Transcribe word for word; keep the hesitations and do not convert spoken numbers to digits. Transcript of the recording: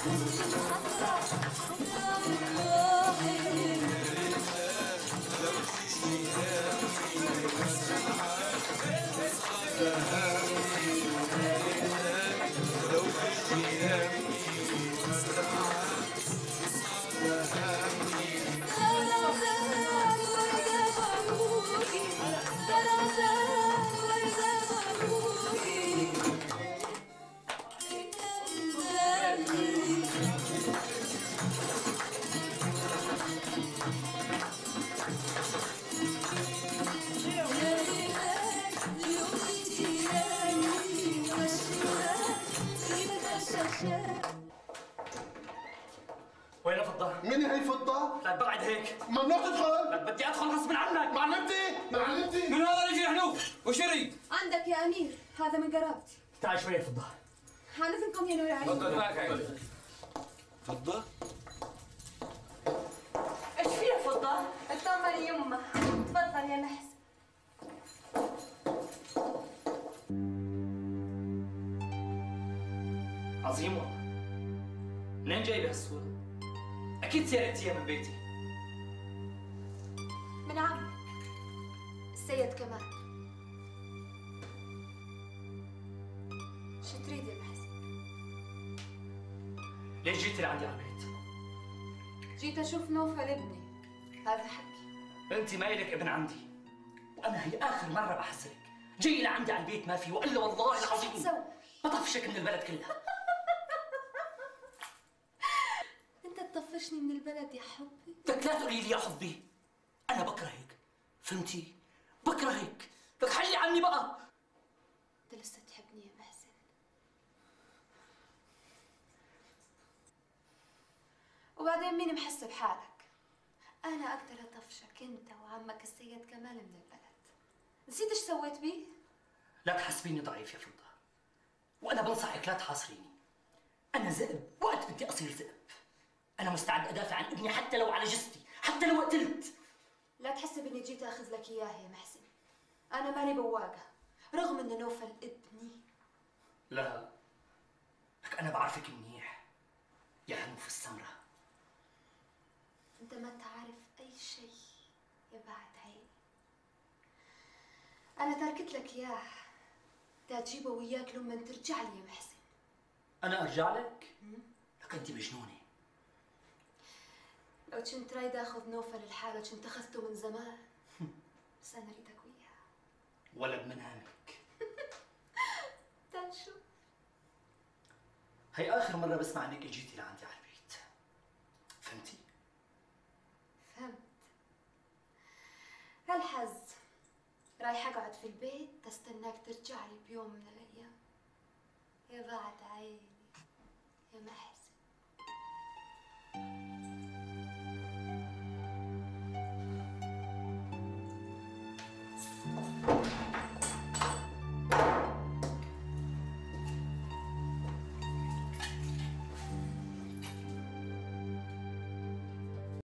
وين فضة؟ مين هي فضة؟ لا تبعد هيك. ممنوع تدخل. لا بدي ادخل غصب عنك. معلمتي معلمتي. من هذا اللي يجي حنوف؟ وش يريد؟ عندك يا امير، هذا من قرابتي. تعال شوي يا فضة. حانفنكم يا نور عيني. تفضل معك عيني. فضة؟ ايش في يا فضة؟ اطمني يمه. تفضل يا محسن. عظيم والله. منين جايبه هالصورة؟ أكيد سرقتيها من بيتي. من عمك السيد كمال. شو تريد يا محسن؟ ليش جيتي لعندي على البيت؟ جيت اشوف نوفل ابني. هذا حكي. أنت ما إلك ابن عندي. وأنا هي آخر مرة بحذرك. جاي لعندي على البيت ما في وإلا والله العظيم شو تسوي؟ بطفشك من البلد كلها. انت تطفشني من البلد يا حبي. بدك لا تقولي لي يا حبي. أنا بكرهك. فهمتي؟ بكرهك. بدك حلي عني بقى. انت لسه تحبني يا محسن. وبعدين مين محس بحالك؟ أنا أقدر أطفشك أنت وعمك السيد كمال من البلد. نسيت إيش سويت بيه؟ لا تحسبيني ضعيف يا فضة. وأنا بنصحك لا تحاصريني. أنا ذئب وقت بدي أصير ذئب. أنا مستعد أدافع عن ابني حتى لو على جثتي، حتى لو قتلت. لا تحسب إني جيت أخذ لك إياه يا محسن. أنا ماني بواقة، رغم إن نوفل ابني. لا، لك أنا بعرفك منيح يا هنوف السمرة. أنت ما تعرف أي شيء يا بعد عيني. أنا تركت لك إياه تا تجيبه وياك لما ترجع لي يا محسن. أنا أرجع لك؟ لك أنت مجنونة. لو كنت رايدة أخذ نوفل الحالة كنت أخذته من زمان. بس أنا أريدك وياه. ولا بمنامك. تنشوف. هي آخر مرة بسمع إنك اجيتي لعندي على البيت. فهمتي؟ فهمت. هالحز رايح أقعد في البيت تستناك ترجع لي بيوم من الأيام. يا بعد عيني يا محسن.